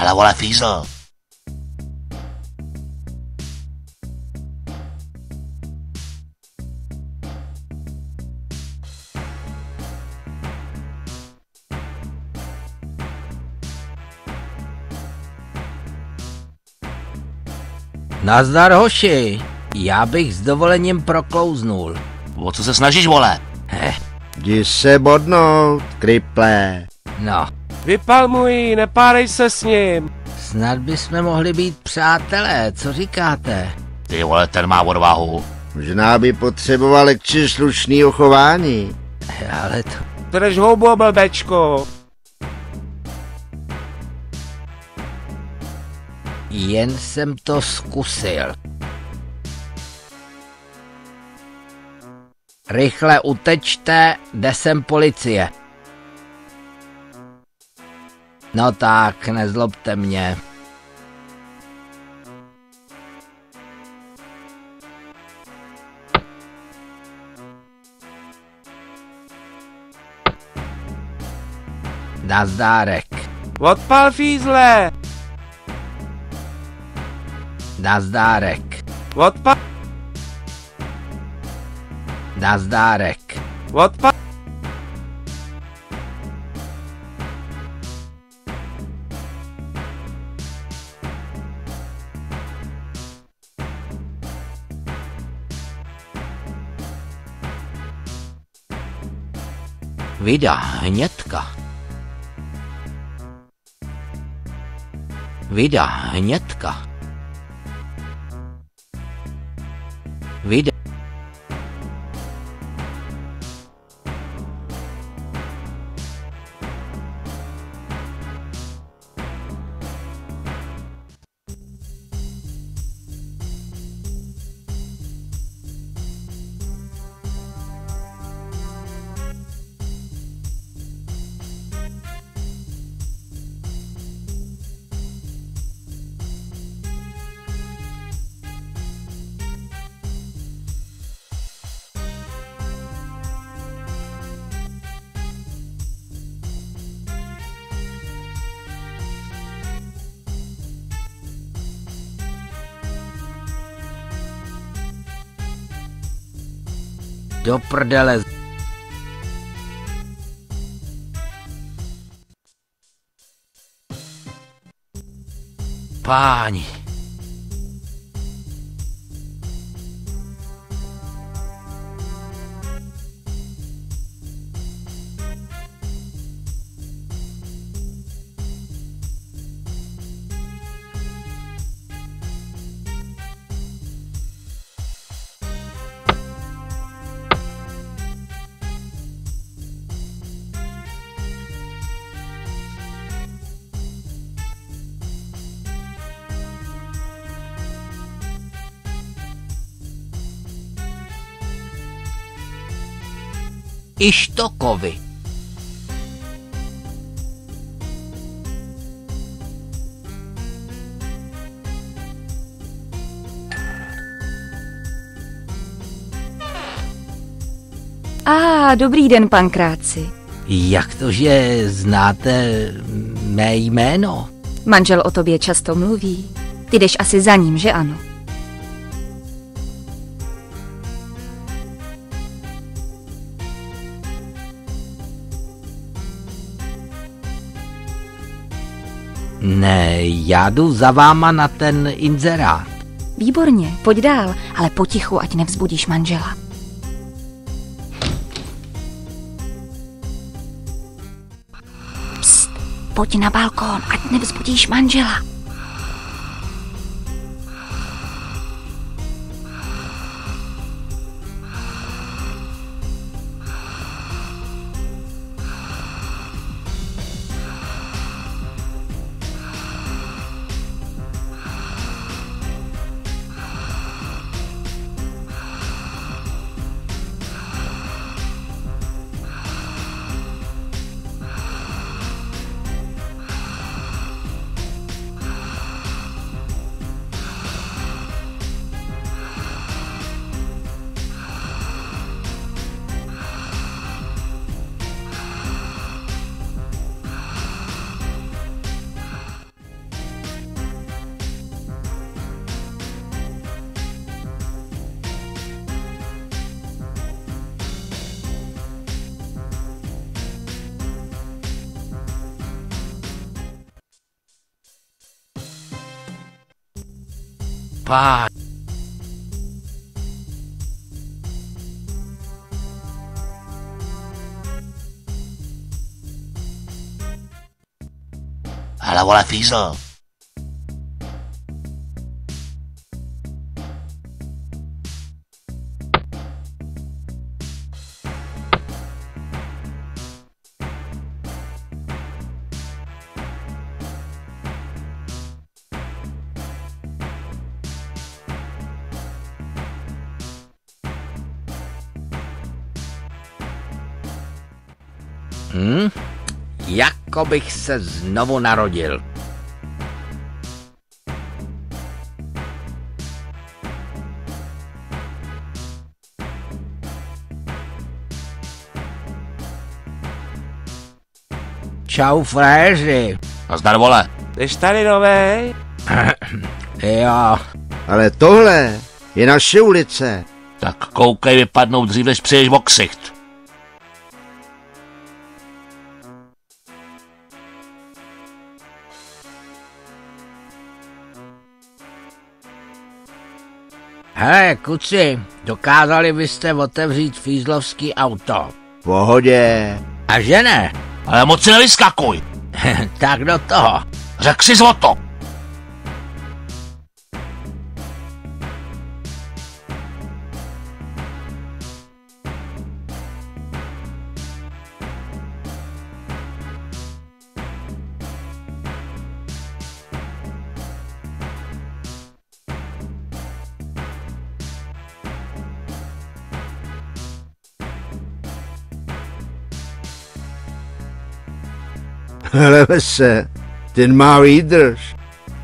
Hele, vole, fízl. Nazdar, hoši, já bych s dovolením proklouznul. O co se snažíš, vole? Jdi se bodnout, kriple. No, Vypalmuj, nepárej se s ním. snad bychom mohli být přátelé, co říkáte? Ty vole, ten má odvahu. Možná by potřeboval lekči slušnýho chování. Ale to... Drž houbu, blbečko. Jen jsem to zkusil. Rychle utečte, jde sem policie. No tak, nezlobte mě. Nazdárek. Odpal fízle. Nazdárek. Odpal. Nazdárek. Odpal. Vida, hnědka. Vida, hnědka. Vida. Do prdele. Páni. Ištokovi. Dobrý den, pankráci. Jak to, že znáte mé jméno? Manžel o tobě často mluví. Ty jdeš asi za ním, že ano? Ne, já jdu za váma na ten inzerát. Výborně, pojď dál, ale potichu, ať nevzbudíš manžela. Psst, pojď na balkón, ať nevzbudíš manžela. páč. Hele, vole, fízl. Jako bych se znovu narodil. Čau, fréři. Nazdar, vole. Jdeš tady, novej? Jo, Ale tohle je naše ulice. Tak koukej vypadnout dřív, než přijdeš o ksicht. hele, kuci, dokázali byste otevřít fízlovský auto. V pohodě. A že ne? Ale moc si nevyskakuj. Tak do toho. Řek si zloto. Hele se, ten má výdrž.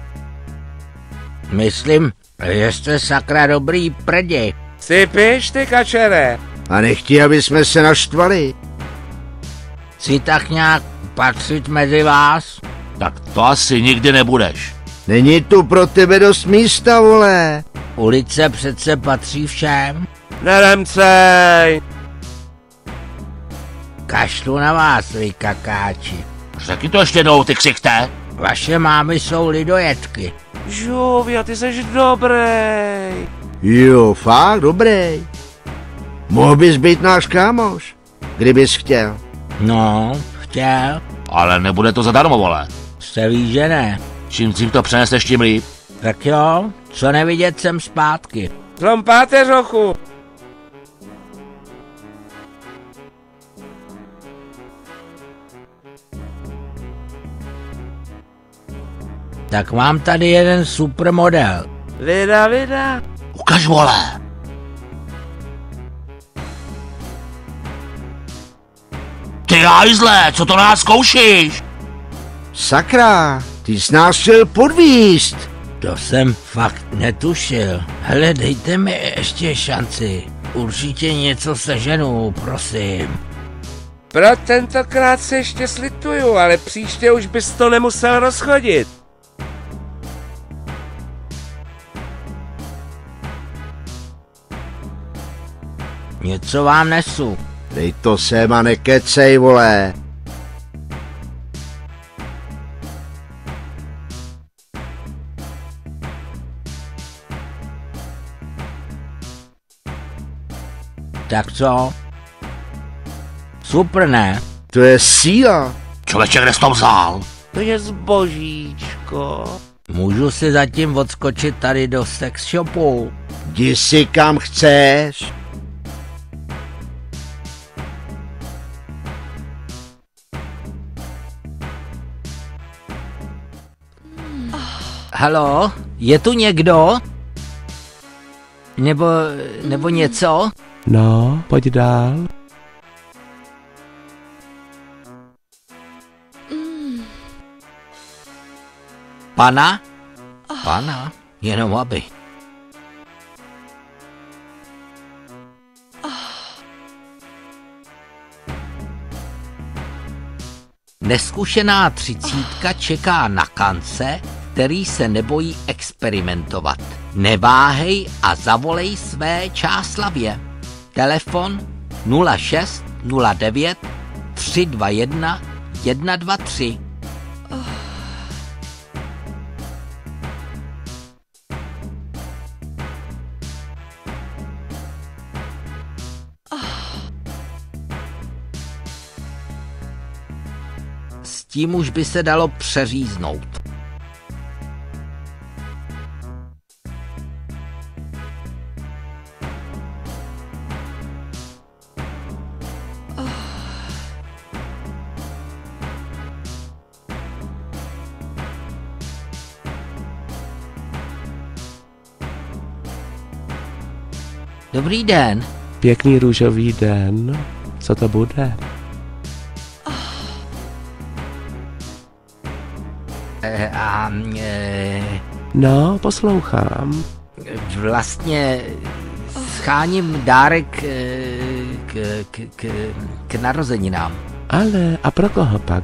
Myslím, že jste sakra dobrý prdi. Sypiš, ty kačere? A nechtí, aby jsme se naštvali. Chci tak nějak patřit mezi vás? Tak to asi nikdy nebudeš. Není tu pro tebe dost místa, vole. Ulice přece patří všem. Neremcej! Kašlu na vás, vy kakáči. Řekni to ještě jednou, ty ksichte. Vaše mámy jsou lidojetky. Žuvia, ty seš dobrý. Jo, fakt, dobrý. Mohl bys být náš kámoš, kdybys chtěl. No, chtěl. Ale nebude to zadarmo, vole. Jste ví, že ne. Čím dřív to přeneseš, tím líp. Tak jo, co nevidět jsem zpátky. Zlom páteřochu. Tak mám tady jeden super model. Vida. Ukaž, vole. Ty hajzle, co to na nás zkoušíš? Sakra, ty jsi nás chtěl podvíst. To jsem fakt netušil. Hele, dejte mi ještě šanci. Určitě něco seženu, prosím. Pro tentokrát se ještě slituju, ale příště už bys to nemusel rozchodit. Něco vám nesu. Dej to sem a nekecej, vole. Tak co? Super, ne? To je síla. Člověče, kde jsi to vzal? To je zbožíčko. Můžu si zatím odskočit tady do sex shopu. Jdi si kam chceš. Haló, je tu někdo? Nebo něco? No, pojď dál. Pana? Pana? Jenom aby. Neskušená 30 čeká na kance, který se nebojí experimentovat. Neváhej a zavolej své Čáslavě. Telefon 06 09 321 123. tím už by se dalo přeříznout. Dobrý den. Pěkný růžový den. Co to bude? No, poslouchám. Vlastně scháním dárek k narozeninám. Ale a pro koho pak?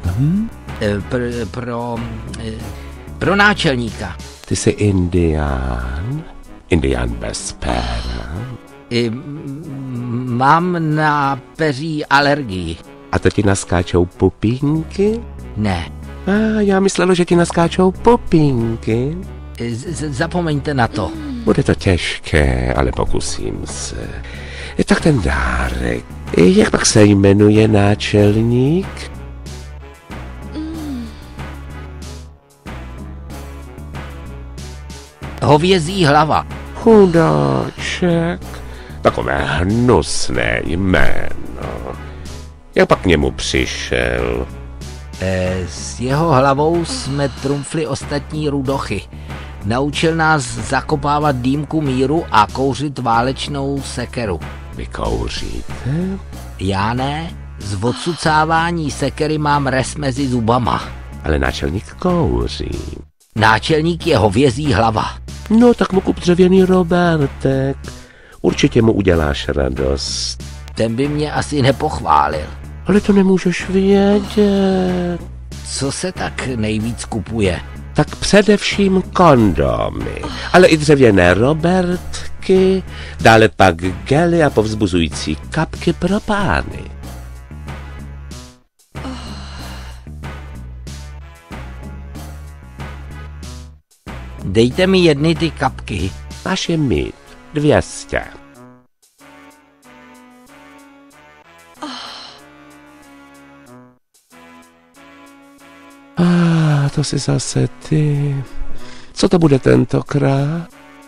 Pro náčelníka. Ty jsi indián? Indián bez péra? Mám na peří alergii. A to ti naskáčou pupínky? Ne. Já myslela, že ti naskáčou pupínky. Zapomeňte na to. Bude to těžké, ale pokusím se. Tak ten dárek. Jak pak se jmenuje náčelník? Hovězí hlava. Chudáček. Takové hnusné jméno. Jak pak k němu přišel? S jeho hlavou jsme trumfli ostatní rudochy. Naučil nás zakopávat dýmku míru a kouřit válečnou sekeru. Vy kouříte? Já ne. Z odsucávání sekery mám res mezi zubama. Ale náčelník kouří. Náčelník je hovězí hlava. No tak mu kup dřevěný Robertek. Určitě mu uděláš radost. Ten by mě asi nepochválil. Ale to nemůžeš vědět. Co se tak nejvíc kupuje? Tak především kondomy, ale i dřevěné Robertky, dále pak gely a povzbuzující kapky pro pány. Dejte mi jedny ty kapky. Máš je mít 200. To jsi zase ty. Co to bude tentokrát?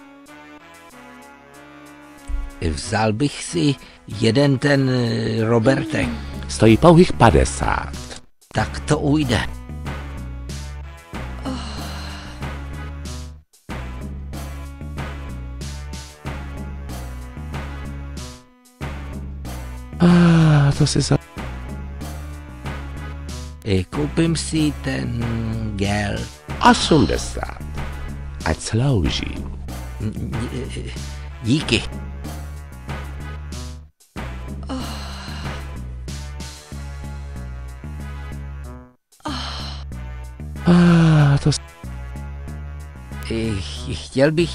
Vzal bych si jeden ten Robertek. Stojí pouhých 50. Tak to ujde. To si za... Koupím si ten gel. 80. Ať slouží. Díky. To... Chtěl bych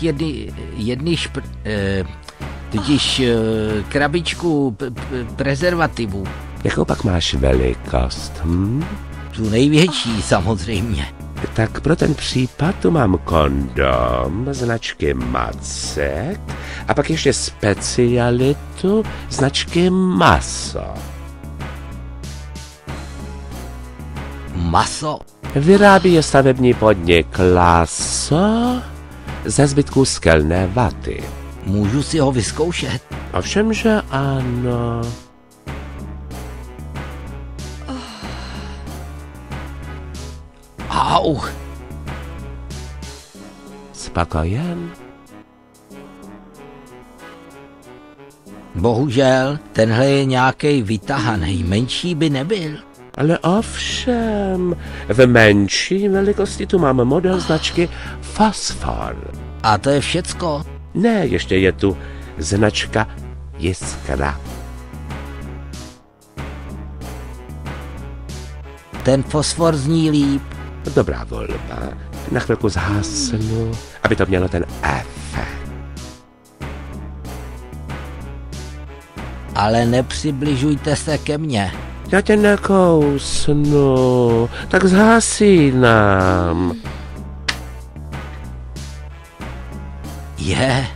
totiž krabičku prezervativů. Jakou pak máš velikost? Tu největší samozřejmě. Tak pro ten případ tu mám kondom značky Macek a pak ještě specialitu značky Maso. Maso? Vyrábí je stavební podnik Laso ze zbytků skelné vaty. Můžu si ho vyzkoušet? Ovšem, že ano. Au. Spokojen? Bohužel, tenhle je nějakej vytahaný, menší by nebyl. Ale ovšem, v menší velikosti tu mám model značky Fosfor. A to je všecko? Ne, ještě je tu značka Jiskra. Ten fosfor zní líp. Dobrá volba. Na chvilku zhasnu, aby to mělo ten efekt. Ale nepřibližujte se ke mně. Já tě nekousnu, tak zhasínám. Je.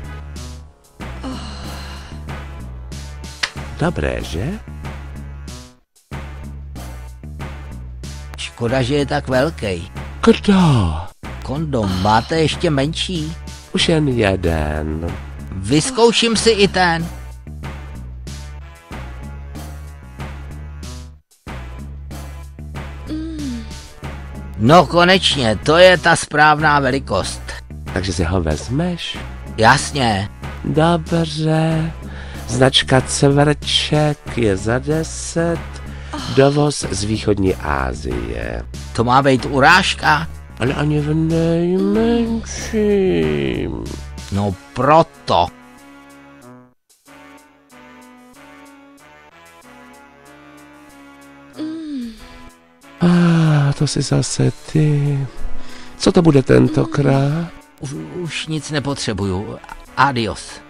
Dobré, že? Škoda, že je tak velký. Kdo? Kondom, máte ještě menší? Už jen jeden. Vyzkouším si i ten. No konečně, to je ta správná velikost. Takže si ho vezmeš? Jasně. Dobře. Značka Cvrček je za 10. Dovoz z východní Asie. To má být urážka? Ale ani v nejmenším. No proto. To jsi zase ty. Co to bude tentokrát? Už nic nepotřebuju. Adios.